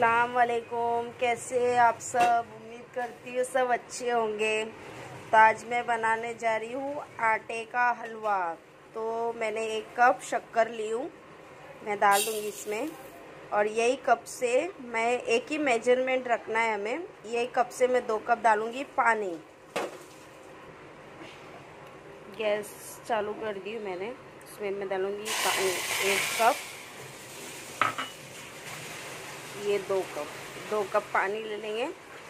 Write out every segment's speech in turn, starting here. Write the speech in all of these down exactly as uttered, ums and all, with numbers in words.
अस्सलाम वालेकुम। कैसे आप सब? उम्मीद करती हूँ सब अच्छे होंगे। तो आज मैं बनाने जा रही हूँ आटे का हलवा। तो मैंने एक कप शक्कर ली हूँ, मैं डाल दूँगी इसमें। और यही कप से मैं एक ही मेजरमेंट रखना है हमें। यही कप से मैं दो कप डालूँगी पानी। गैस चालू कर दी मैंने। इसमें मैं डालूँगी पानी एक कप। ये दो कप दो कप पानी ले लेंगे।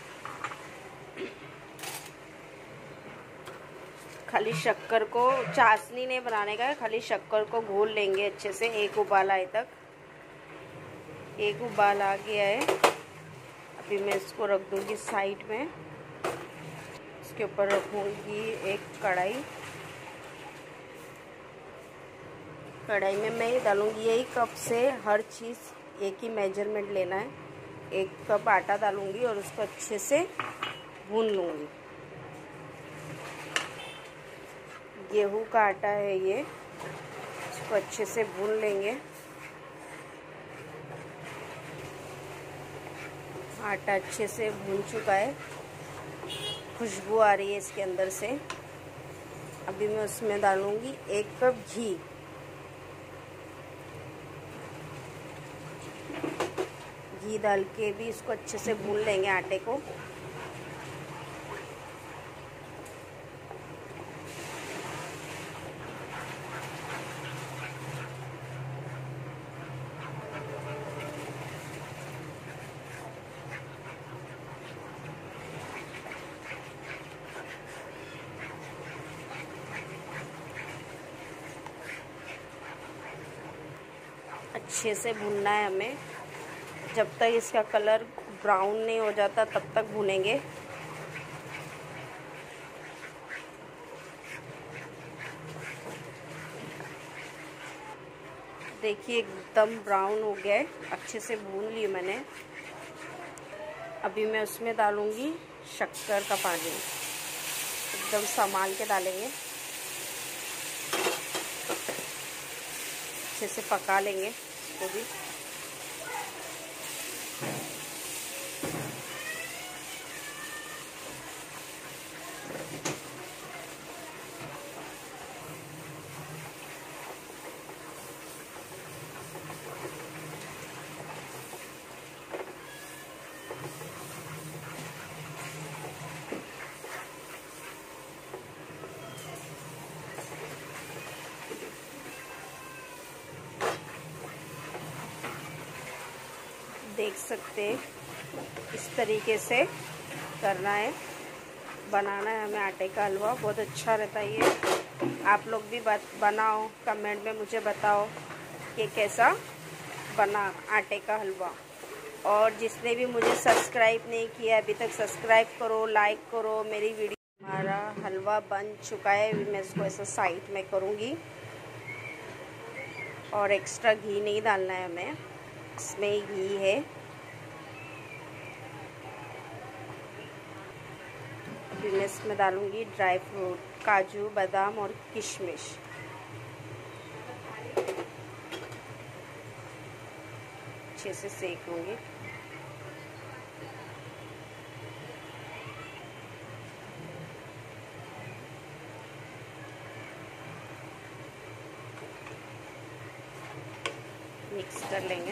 खाली शक्कर को चाशनी नहीं बनाने का है, खाली शक्कर को घोल लेंगे अच्छे से। एक उबाल आए तक, एक उबाल आ गया है। अभी मैं इसको रख दूंगी साइड में। इसके ऊपर रखूंगी एक कढ़ाई। कढ़ाई में मैं डालूंगी यही कप से हर चीज़ एक ही मेजरमेंट लेना है। एक कप आटा डालूंगी और उसको अच्छे से भून लूँगी। गेहूं का आटा है ये, इसको अच्छे से भून लेंगे। आटा अच्छे से भून चुका है, खुशबू आ रही है इसके अंदर से। अभी मैं उसमें डालूंगी एक कप घी। घी डाल के भी इसको अच्छे से भून लेंगे आटे को। अच्छे से भूनना है हमें, जब तक इसका कलर ब्राउन नहीं हो जाता तब तक भूनेंगे। देखिए एकदम ब्राउन हो गया है, अच्छे से भून ली मैंने। अभी मैं उसमें डालूंगी शक्कर का पानी। एकदम संभाल के डालेंगे, अच्छे से पका लेंगे इसको भी। देख सकते हैं इस तरीके से करना है, बनाना है हमें आटे का हलवा। बहुत अच्छा रहता है ये। आप लोग भी बात बनाओ, कमेंट में मुझे बताओ कि कैसा बना आटे का हलवा। और जिसने भी मुझे सब्सक्राइब नहीं किया अभी तक, सब्सक्राइब करो, लाइक करो मेरी वीडियो। हमारा हलवा बन चुका है। मैं इसको ऐसा साइड में करूँगी। और एक्स्ट्रा घी नहीं डालना है हमें, इसमें घी है। अभी मैं इसमें डालूंगी ड्राई फ्रूट, काजू, बादाम और किशमिश। अच्छे से सेक लूँगी। मिक्स कर लेंगे।